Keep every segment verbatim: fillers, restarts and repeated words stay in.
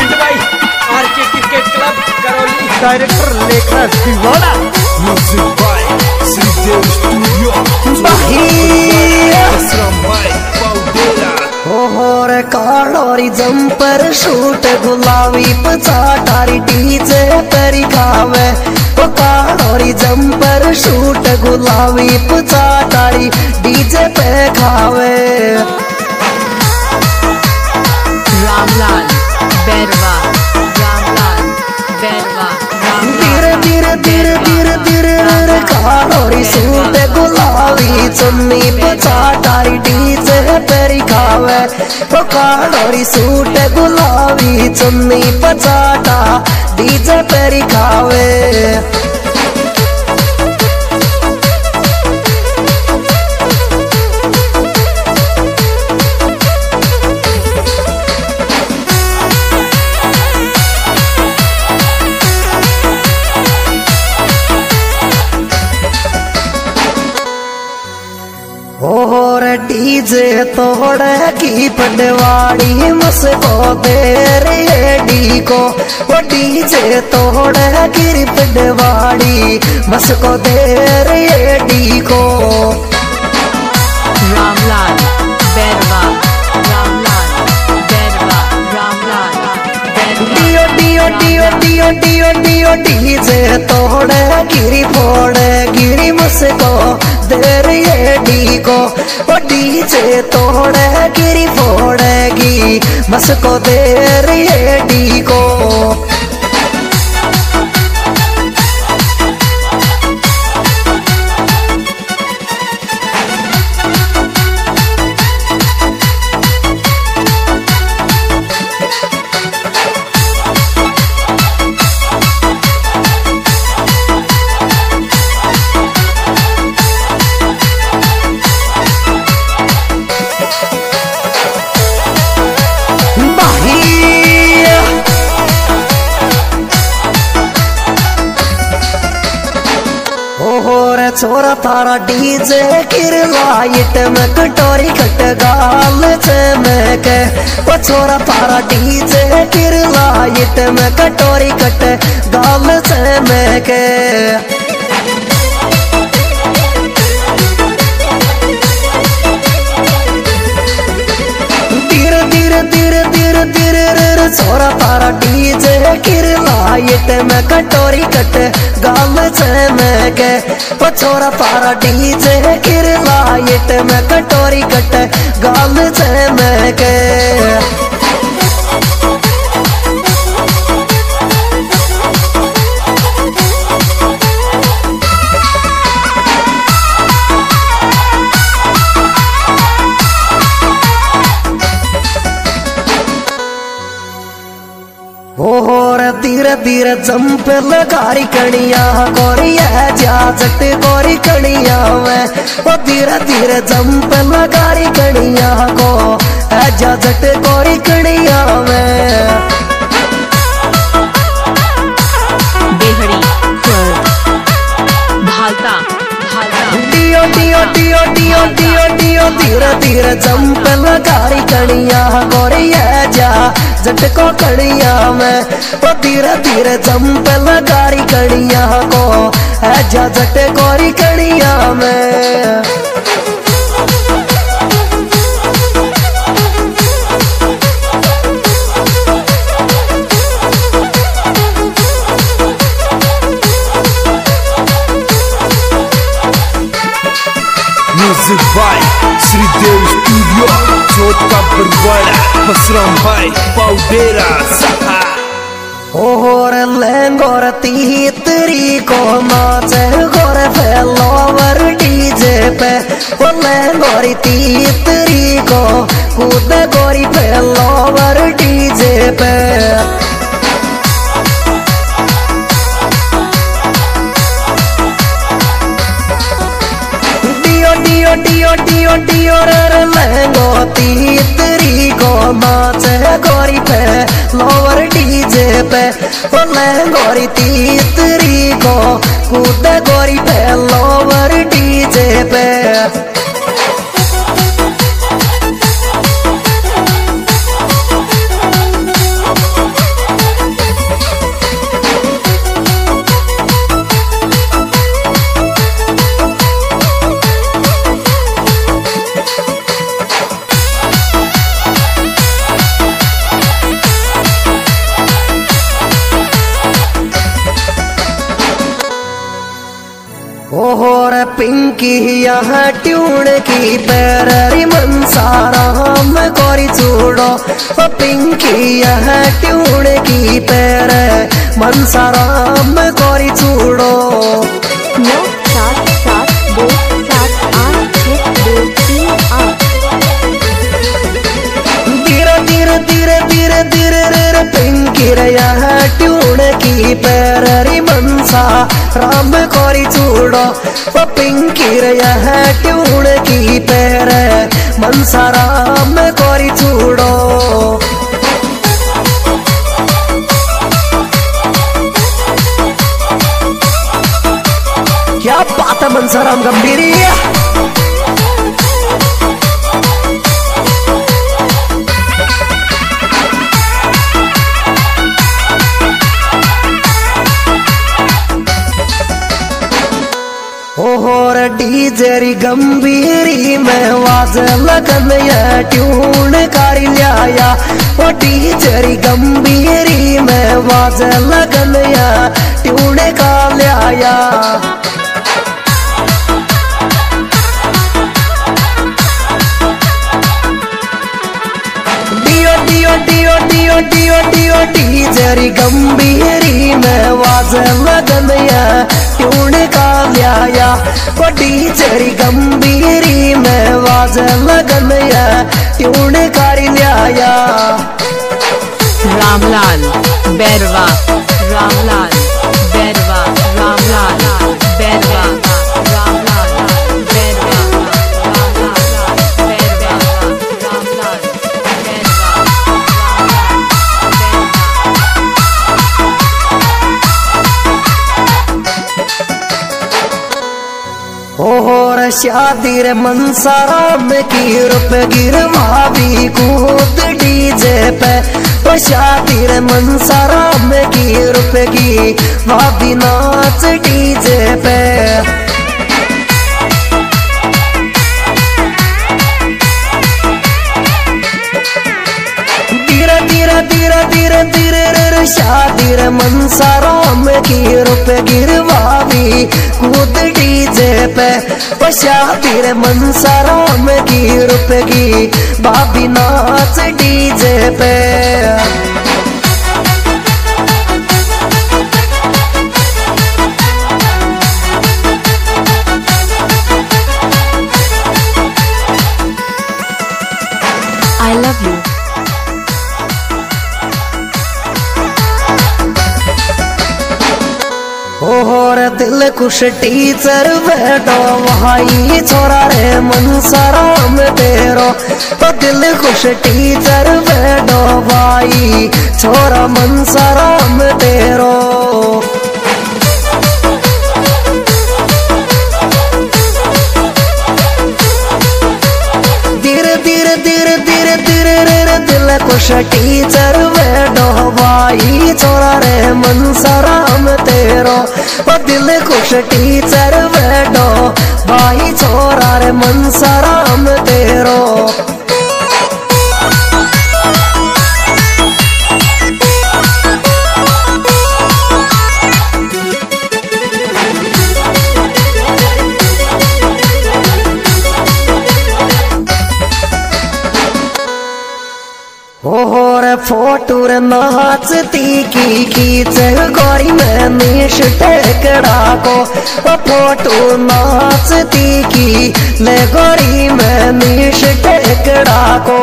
Present by RK cricket club Karauli. Director Lekha Siwada. Music by Shridev studio. रे कालोरी jumper shoot गुलाबी पचाटारी DJ परी खावे। ओ कालोरी जंपर शूट गुलाबी पचाटारी डीजे पे खावे। रामलाल बैरवा रामलाल बैरवा धीरे धीरे धीरे धीरे धीरे कालोरी सूट गुलाबी चुन्नी पचाटारी डीजे पेरी खावे। ओ कालोरी सूट गुलाबी चुन्नी पचाटा डीजे पेरी खावे। और डीजे तोड़े की पटवाड़ी मस्को दे रे डी को। वो डीजे तोड़े की पटवाड़ी मस्को दे रे डी को। रामलाल बैरवा रामलाल बैरवा रामलाल डियो डियो डियो डियो डियो डियो डीजे तोड़े गिरी फोड़े गिरी मस्को दे रे डी को। वो डीजे तोड़े गिरी फोड़ेगी मस्को दे रे डी को। छोरा तारा डीजे किर लाइट में कटोरी कट गाल चमक। वो छोरा तारा डीजे किर लाइट में कटोरी कट गाल चमक। धीरे धीरे धीरे धीरे धीरे छोरा तारा डीजे किर लाइट में कटोरी कट गाल चमक। वो छोरा तारा डीजे किर लाइट में कटोरी कट गाल चमक। और धीरे धीरे जंप लगारी कणिया गोरी है जा जट गोरी कणिया में। वो धीरे धीरे जंप लगारी कणिया को है जा जट गोरी कणिया में। बेहड़ी भालता डियो डियो डियो डियो डियो डियो धीरे धीरे जंप लगारी कणिया गोरी है जा जट को कणिया में। वो धीरे धीरे जंप लगारी कणिया को है जा जट गोरी कणिया में। म्यूजिक बाय श्रीदेव स्टूडियो छोटा बरवाड़ा मसरम भाई पाउडेरा सहा। और लेंगोर तीतरी को नाचे गोर फेलोवर डीजे पे। वो लेंगोरी तीतरी को कूद गोरी फेलोवर डीजे पे। डियो डियो डियो डियो रे लहंगो तीतरी को नाचे गोरी पे लोवर डीजे पे। वो लहंगोरी तीतरी को कूद गोरी पे लोवर डीजे पे। पिंकी यहाँ ट्यून की पैररी मनसारा हम कोरी चूड़ो पिंकी यहाँ ट्यून की पैर मनसारा हम कोरी चूड़ो नौ सात सात दो सात आठ छः दो तीन आठ धीरे धीरे धीरे धीरे धीरे रे पिंकी यहाँ ट्यून की पैररी मनसा राम कोरी चूड़ो पिंकी यहाँ ट्यून की पैर मनसा राम कोरी चूड़ो क्या बात है मनसा राम गंभीरी और डीजेरी गंभीरी में वाज लगन या ट्यून कारी लिया ओ डीजेरी गंभीरी में वाज लगन या ट्यून का लिया डियो डियो डियो डियो डियो डियो डीजेरी गंभीरी में वाज लगन या ट्यून का लिया ओ डीजेरी गंभीरी में वाज लगन या ट्यून कारी लिया रामलाल बैरवा रामलाल बैरवा रामलाल बैरवा रामलाल बैरवा रामलाल बैरवा रामलाल बैरवा और शादी रे मनसाराम की रूप गिरवावी कूद डीजे पे ओ शादी रे मनसाराम की रूप की भाभी नाच डीजे पे धीरे धीरे धीरे धीरे धीरे रे शादी रे मनसाराम की रूप गिरवावी कूद डीजे पे ओ शादी रे मनसाराम की रूप की भाभी नाच डीजे पे I love you. और दिल खुश टीचर बैठो भाई छोरा रे मनसाराम तेरो तो दिल खुश टीचर बैठो भाई छोरा मनसाराम तेरो धीरे धीरे धीरे धीरे धीरे रे दिल खुश टीचर बैठो भाई छोरा रे मनसाराम तेरो ओ दिल खुश टीचर बैठो भाई छोरा रे मनसाराम तेरो और फोटो रे नाचती की खींच गोरी में नीश टेकड़ा को फोटो नाचती की ले गोरी में नीश टेकड़ा को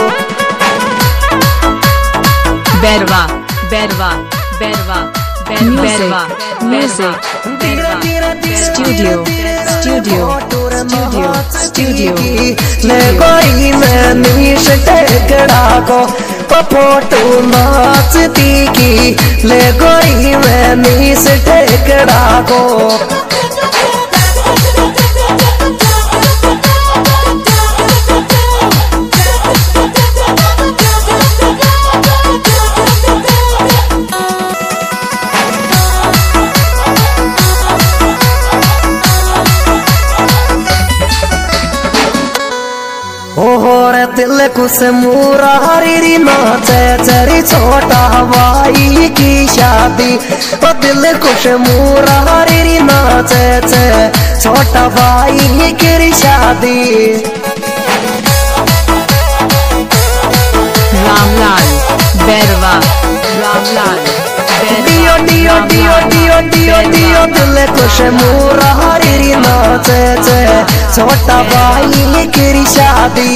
Bairwa Bairwa Bairwa Bairwa Music. Studio Studio. Studio. Studio. ले गोरी में नीश टेकड़ा को फोटो नाचती की ले गोरी में नीश टेकड़ा को और दिल कुछ मुरारी नाचे चरी छोटा भाई की शादी शादी तो दिल खुश मुरारी नाचे चे छोटा भाई की शादी। रामलाल बैरवा रामलाल डियो डियो डियो डियो डियो डियो दिल खुश मुरारी नाचे चे छोटा भाई की शादी।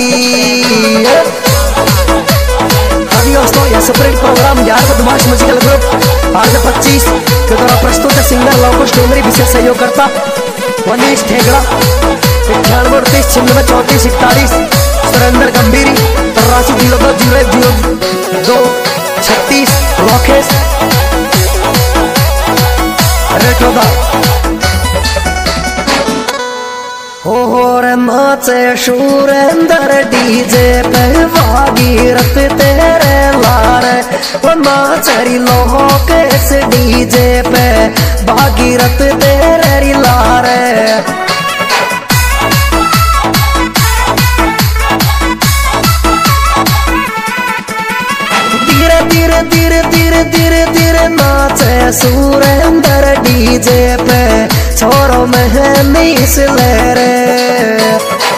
अभी दोस्तों यह सेपरेट प्रोग्राम यार बदमाश म्यूजिकल ग्रुप आज पच्चीस के द्वारा प्रस्तुत है। सिंगर लवकुश डोंगरी विशेष सहयोग करता वनीश ठेगड़ा इक्यानवे अड़तीस छिन्नवे चौंतीस इकतालीस सुरेंद्र गंभीरी तरासी जीरो दो जीरो एक जीरो दो छत्तीस लोकेश रेटोदा हो हो रे नाचे सुरेंद्र डीजे पे भागीरथ तेरे लारे वो नाचरी लोकेश डीजे पे भागीरथ तेरे लारे। धीरे धीरे धीरे धीरे धीरे धीरे नाचे सुरेंद्र डीजे पे छोरो में नीस ले रे।